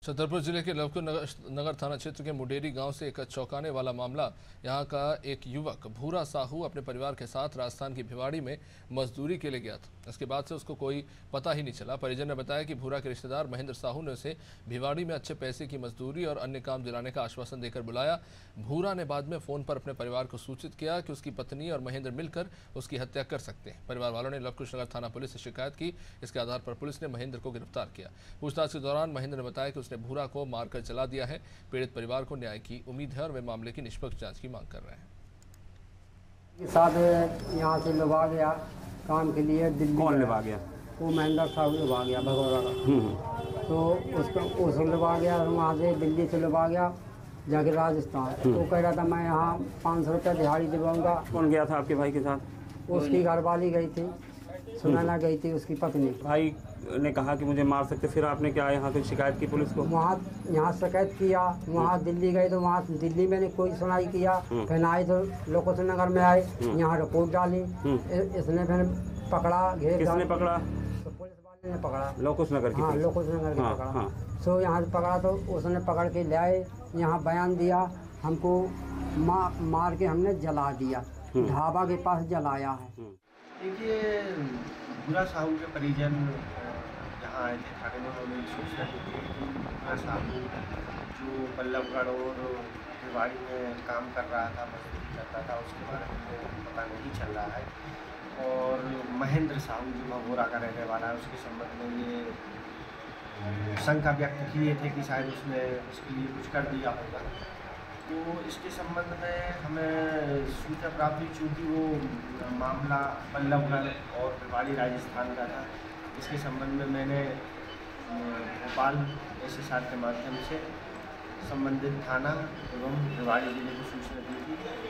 छतरपुर जिले के लवकुश नगर थाना क्षेत्र के मुडेरी गांव से एक चौंकाने वाला मामला। यहां का एक युवक भूरा साहू अपने परिवार के साथ राजस्थान की भिवाड़ी में मजदूरी के लिए गया था। इसके बाद से उसको कोई पता ही नहीं चला। परिजन ने बताया कि भूरा के रिश्तेदार महेंद्र साहू ने उसे भिवाड़ी में अच्छे पैसे की मजदूरी और अन्य काम दिलाने का आश्वासन देकर बुलाया। भूरा ने बाद में फोन पर अपने परिवार को सूचित किया कि उसकी पत्नी और महेंद्र मिलकर उसकी हत्या कर सकते हैं। परिवार वालों ने लवकुश नगर थाना पुलिस से शिकायत की। इसके आधार पर पुलिस ने महेंद्र को गिरफ्तार किया। पूछताछ के दौरान महेंद्र ने बताया कि उसने भूरा को मारकर जला दिया है। पीड़ित परिवार को न्याय की उम्मीद है और वे मामले की निष्पक्ष जांच की मांग कर रहे हैं। साथ यहाँ से लुभा गया काम के लिए दिल्ली। कौन लुभा गया? वो महेंद्र साहू लुभा गया भगौरा का। तो उसको लुभा गया, वहाँ से दिल्ली से लुभा गया जाके राजस्थान। तो कह रहा था मैं यहाँ 500 रुपये दिहाड़ी दिलवाऊंगा। कौन गया था आपके भाई के साथ? उसकी घरवाली गई थी, सुनैना गई थी, उसकी पत्नी। भाई ने कहा कि मुझे मार सकते, फिर आपने क्या यहाँ पे शिकायत की पुलिस को? वहाँ यहाँ शिकायत किया, वहाँ दिल्ली गए तो वहाँ दिल्ली में कोई सुनाई किया। फिर आए तो लवकुश नगर में आए, यहाँ रिपोर्ट डाली। इसने फिर पकड़ा, घेर। किसने पकड़ा? तो पुलिस वाले ने पकड़ा, लवकुश नगर की? हाँ, लवकुश नगर की पकड़ा। तो यहाँ से पकड़ा तो उसने पकड़ के ले आए, यहाँ बयान दिया, हमको मार के हमने जला दिया, ढाबा के पास जलाया है। देखिए, भूरा साहू के परिजन यहाँ आए थे थाने में। उन्होंने सूचना दी थी कि भूरा साहू जो बल्लभगढ़ और भिवाड़ी में काम कर रहा था, मजदूरी करता था, उसके बारे में पता नहीं चल रहा है। और महेंद्र साहू जो भगौरा का रहने वाला है, उसके संबंध में ये शंका व्यक्त किए थे कि शायद उसने उसके लिए कुछ कर दिया होगा। तो इसके संबंध में हमें सूचना प्राप्त हुई, चूँकि वो मामला बल्लभगढ़ और भिवाड़ी राजस्थान का था। इसके संबंध में मैंने भोपाल SSR के माध्यम से संबंधित थाना एवं भिवाड़ी जिले को सूचना दी थी।